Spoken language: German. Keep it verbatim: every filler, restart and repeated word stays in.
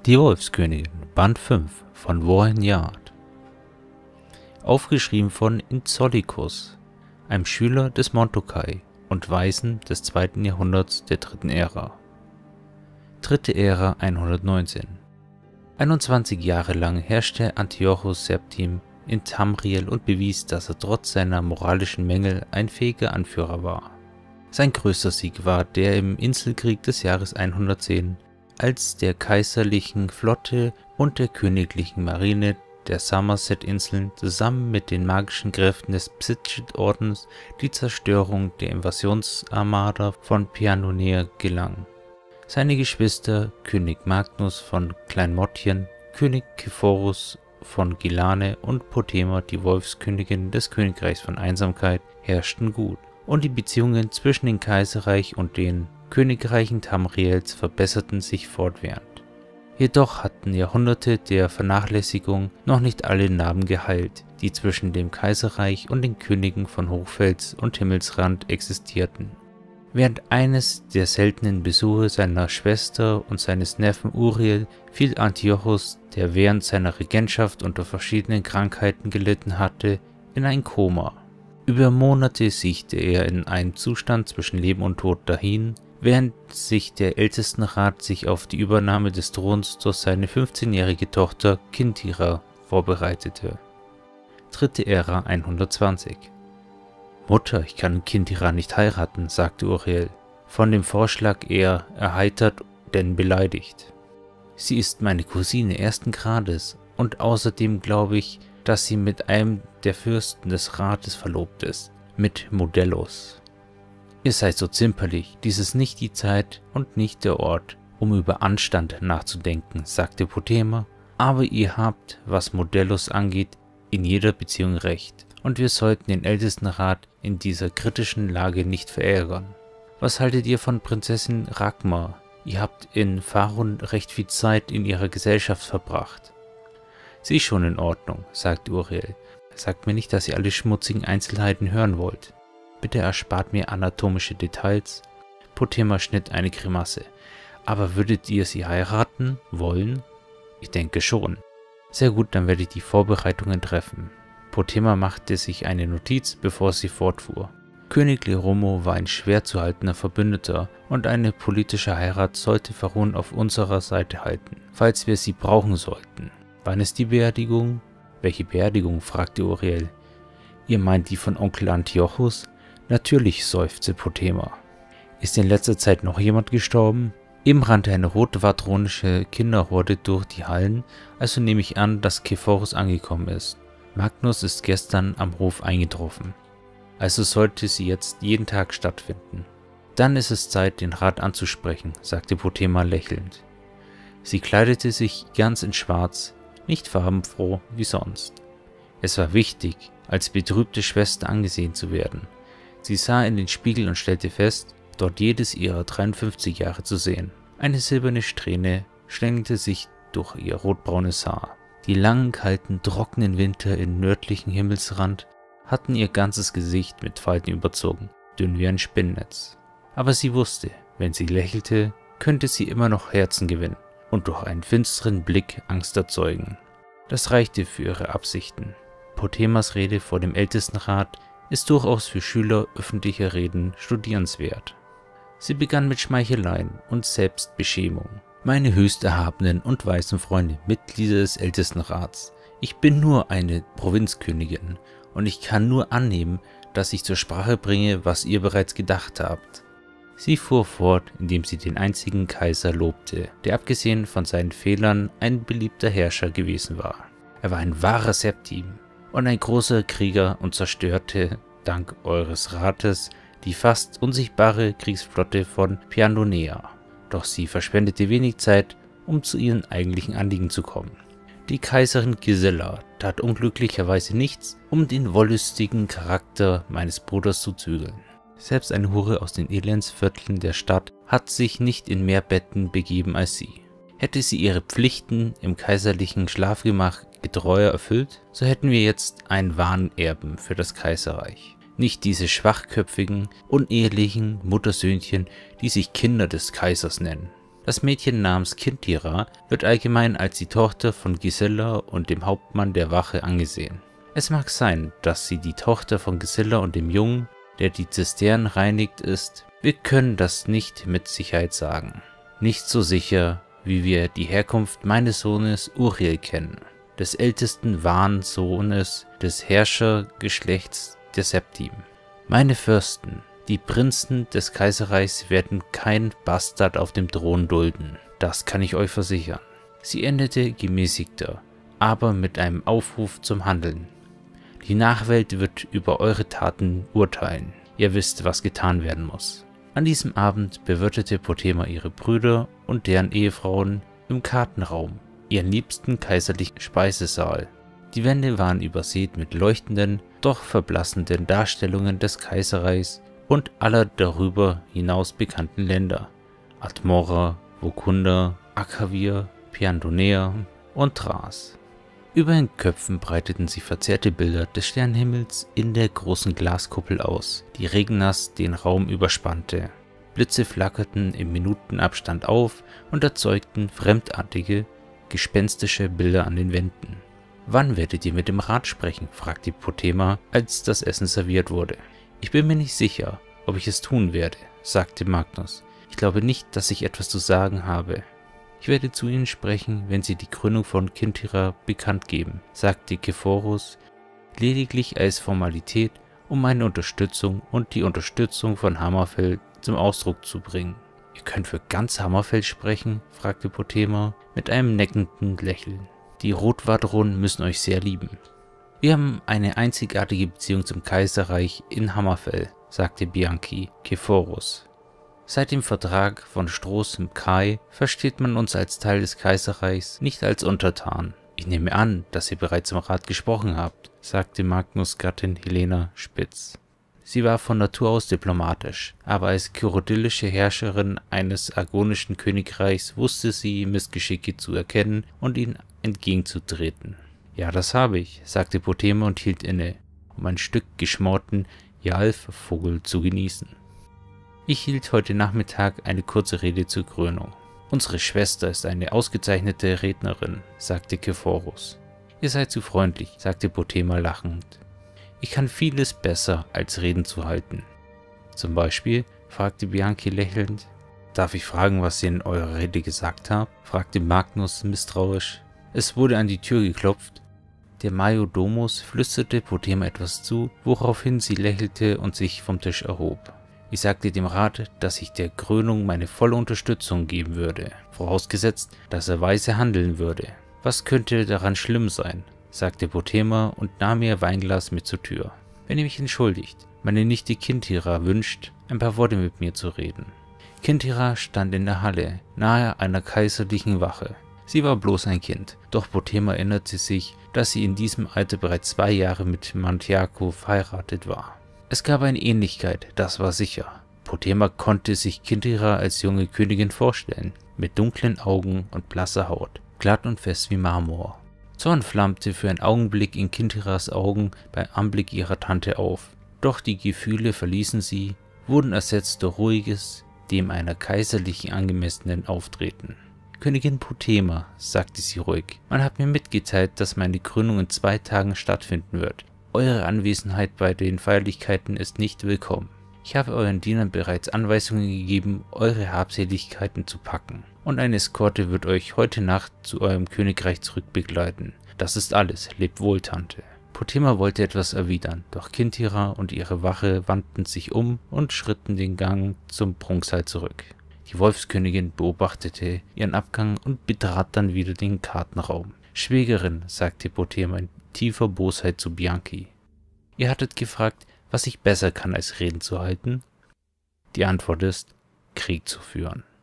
Die Wolfskönigin, Band fünf von Warren Yard. Aufgeschrieben von Inzollicus, einem Schüler des Montokai und Weisen des zweiten Jahrhunderts der dritten Ära. Dritte Ära hundertneunzehn. einundzwanzig Jahre lang herrschte Antiochus Septim in Tamriel und bewies, dass er trotz seiner moralischen Mängel ein fähiger Anführer war. Sein größter Sieg war der im Inselkrieg des Jahres hundertzehn, als der kaiserlichen Flotte und der königlichen Marine der Somerset-Inseln zusammen mit den magischen Kräften des Psittchet-Ordens die Zerstörung der Invasionsarmada von Pannonien gelang. Seine Geschwister König Magnus von Kleinmottien, König Kephorus von Gilane und Pothema, die Wolfskönigin des Königreichs von Einsamkeit, herrschten gut, und die Beziehungen zwischen dem Kaiserreich und den Königreichen Tamriels verbesserten sich fortwährend. Jedoch hatten Jahrhunderte der Vernachlässigung noch nicht alle Narben geheilt, die zwischen dem Kaiserreich und den Königen von Hochfels und Himmelsrand existierten. Während eines der seltenen Besuche seiner Schwester und seines Neffen Uriel fiel Antiochus, der während seiner Regentschaft unter verschiedenen Krankheiten gelitten hatte, in ein Koma. Über Monate siechte er in einem Zustand zwischen Leben und Tod dahin, während sich der Ältestenrat sich auf die Übernahme des Throns durch seine fünfzehnjährige Tochter Kinthira vorbereitete. Dritte Ära hundertzwanzig. Mutter, ich kann Kinthira nicht heiraten, sagte Uriel, von dem Vorschlag eher erheitert denn beleidigt. Sie ist meine Cousine ersten Grades und außerdem glaube ich, dass sie mit einem der Fürsten des Rates verlobt ist, mit Modellus. Ihr seid so zimperlich, dies ist nicht die Zeit und nicht der Ort, um über Anstand nachzudenken, sagte Pothema, aber ihr habt, was Modellus angeht, in jeder Beziehung recht, und wir sollten den Ältestenrat in dieser kritischen Lage nicht verärgern. Was haltet ihr von Prinzessin Ragmar? Ihr habt in Fahrun recht viel Zeit in ihrer Gesellschaft verbracht. Sie ist schon in Ordnung, sagte Uriel. Sagt mir nicht, dass ihr alle schmutzigen Einzelheiten hören wollt. Bitte erspart mir anatomische Details. Pothema schnitt eine Grimasse. Aber würdet ihr sie heiraten wollen? Ich denke schon. Sehr gut, dann werde ich die Vorbereitungen treffen. Pothema machte sich eine Notiz, bevor sie fortfuhr. König Leromo war ein schwer zu haltender Verbündeter und eine politische Heirat sollte Fahrun auf unserer Seite halten, falls wir sie brauchen sollten. Wann ist die Beerdigung? Welche Beerdigung? Fragte Uriel. Ihr meint die von Onkel Antiochus? Natürlich, seufzte Pothema. Ist in letzter Zeit noch jemand gestorben? Eben rannte eine rotwatronische Kinderhorde durch die Hallen, also nehme ich an, dass Kephorus angekommen ist. Magnus ist gestern am Hof eingetroffen. Also sollte sie jetzt jeden Tag stattfinden. Dann ist es Zeit, den Rat anzusprechen, sagte Pothema lächelnd. Sie kleidete sich ganz in Schwarz, nicht farbenfroh wie sonst. Es war wichtig, als betrübte Schwester angesehen zu werden. Sie sah in den Spiegel und stellte fest, dort jedes ihrer dreiundfünfzig Jahre zu sehen. Eine silberne Strähne schlängelte sich durch ihr rotbraunes Haar. Die langen, kalten, trockenen Winter im nördlichen Himmelsrand hatten ihr ganzes Gesicht mit Falten überzogen, dünn wie ein Spinnennetz. Aber sie wusste, wenn sie lächelte, könnte sie immer noch Herzen gewinnen und durch einen finsteren Blick Angst erzeugen. Das reichte für ihre Absichten. Pothemas Rede vor dem Ältestenrat ist durchaus für Schüler öffentlicher Reden studierenswert. Sie begann mit Schmeicheleien und Selbstbeschämung. Meine höchst erhabenen und weisen Freunde, Mitglieder des Ältestenrats, ich bin nur eine Provinzkönigin und ich kann nur annehmen, dass ich zur Sprache bringe, was ihr bereits gedacht habt. Sie fuhr fort, indem sie den einzigen Kaiser lobte, der abgesehen von seinen Fehlern ein beliebter Herrscher gewesen war. Er war ein wahrer Septim und ein großer Krieger und zerstörte, dank eures Rates, die fast unsichtbare Kriegsflotte von Pannonien. Doch sie verschwendete wenig Zeit, um zu ihren eigentlichen Anliegen zu kommen. Die Kaiserin Gisela tat unglücklicherweise nichts, um den wollüstigen Charakter meines Bruders zu zügeln. Selbst eine Hure aus den Elendsvierteln der Stadt hat sich nicht in mehr Betten begeben als sie. Hätte sie ihre Pflichten im kaiserlichen Schlafgemach getreuer erfüllt, so hätten wir jetzt einen wahren Erben für das Kaiserreich. Nicht diese schwachköpfigen, unehelichen Muttersöhnchen, die sich Kinder des Kaisers nennen. Das Mädchen namens Kintira wird allgemein als die Tochter von Gisela und dem Hauptmann der Wache angesehen. Es mag sein, dass sie die Tochter von Gisela und dem Jungen, der die Zisternen reinigt, ist. Wir können das nicht mit Sicherheit sagen. Nicht so sicher, wie wir die Herkunft meines Sohnes Uriel kennen, des ältesten wahren Sohnes des Herrschergeschlechts der Septim. Meine Fürsten, die Prinzen des Kaiserreichs werden kein Bastard auf dem Thron dulden, das kann ich euch versichern. Sie endete gemäßigter, aber mit einem Aufruf zum Handeln. Die Nachwelt wird über eure Taten urteilen. Ihr wisst, was getan werden muss. An diesem Abend bewirtete Pothema ihre Brüder und deren Ehefrauen im Kartenraum, ihren liebsten kaiserlichen Speisesaal. Die Wände waren übersät mit leuchtenden, doch verblassenden Darstellungen des Kaiserreichs und aller darüber hinaus bekannten Länder: Admora, Vokunda, Akavir, Piandonea und Thras. Über den Köpfen breiteten sich verzerrte Bilder des Sternenhimmels in der großen Glaskuppel aus, die regennass den Raum überspannte. Blitze flackerten im Minutenabstand auf und erzeugten fremdartige, gespenstische Bilder an den Wänden. »Wann werdet ihr mit dem Rat sprechen?« fragte Pothema, als das Essen serviert wurde. »Ich bin mir nicht sicher, ob ich es tun werde«, sagte Magnus. »Ich glaube nicht, dass ich etwas zu sagen habe. Ich werde zu ihnen sprechen, wenn sie die Krönung von Kintira bekannt geben«, sagte Kephorus, lediglich als Formalität, um meine Unterstützung und die Unterstützung von Hammerfell zum Ausdruck zu bringen. »Ihr könnt für ganz Hammerfell sprechen?« fragte Pothema mit einem neckenden Lächeln. »Die Rotwadronen müssen euch sehr lieben.« »Wir haben eine einzigartige Beziehung zum Kaiserreich in Hammerfell«, sagte Bianchi Kephorus. »Seit dem Vertrag von Stroß im Kai versteht man uns als Teil des Kaiserreichs, nicht als Untertan. Ich nehme an, dass ihr bereits im Rat gesprochen habt«, sagte Magnus' Gattin Helena spitz. Sie war von Natur aus diplomatisch, aber als kyrodillische Herrscherin eines argonischen Königreichs wusste sie Missgeschicke zu erkennen und ihnen entgegenzutreten. »Ja, das habe ich«, sagte Pothema und hielt inne, um ein Stück geschmorten Jalf-Vogel zu genießen. »Ich hielt heute Nachmittag eine kurze Rede zur Krönung. Unsere Schwester ist eine ausgezeichnete Rednerin«, sagte Kephorus. »Ihr seid zu freundlich«, sagte Pothema lachend. »Ich kann vieles besser, als Reden zu halten.« »Zum Beispiel?«, fragte Bianchi lächelnd. »Darf ich fragen, was ihr in eurer Rede gesagt habt?«, fragte Magnus misstrauisch. Es wurde an die Tür geklopft. Der Majordomus flüsterte Pothema etwas zu, woraufhin sie lächelte und sich vom Tisch erhob. »Ich sagte dem Rat, dass ich der Krönung meine volle Unterstützung geben würde, vorausgesetzt, dass er weise handeln würde. Was könnte daran schlimm sein?«, sagte Pothema und nahm ihr Weinglas mit zur Tür. »Wenn ihr mich entschuldigt, meine Nichte Kintira wünscht, ein paar Worte mit mir zu reden.« Kintira stand in der Halle, nahe einer kaiserlichen Wache. Sie war bloß ein Kind, doch Pothema erinnerte sich, dass sie in diesem Alter bereits zwei Jahre mit Mantiaco verheiratet war. Es gab eine Ähnlichkeit, das war sicher. Pothema konnte sich Kintira als junge Königin vorstellen, mit dunklen Augen und blasser Haut, glatt und fest wie Marmor. Zorn flammte für einen Augenblick in Kintiras Augen beim Anblick ihrer Tante auf, doch die Gefühle verließen sie, wurden ersetzt durch ruhiges, dem einer kaiserlichen angemessenen Auftreten. »Königin Pothema«, sagte sie ruhig, »man hat mir mitgeteilt, dass meine Krönung in zwei Tagen stattfinden wird. Eure Anwesenheit bei den Feierlichkeiten ist nicht willkommen. Ich habe euren Dienern bereits Anweisungen gegeben, eure Habseligkeiten zu packen, und eine Eskorte wird euch heute Nacht zu eurem Königreich zurückbegleiten. Das ist alles. Lebt wohl, Tante.« Pothema wollte etwas erwidern, doch Kintira und ihre Wache wandten sich um und schritten den Gang zum Prunksaal zurück. Die Wolfskönigin beobachtete ihren Abgang und betrat dann wieder den Kartenraum. »Schwägerin«, sagte Pothema in tiefer Bosheit zu Bianchi, »ihr hattet gefragt, was ich besser kann, als Reden zu halten? Die Antwort ist, Krieg zu führen.«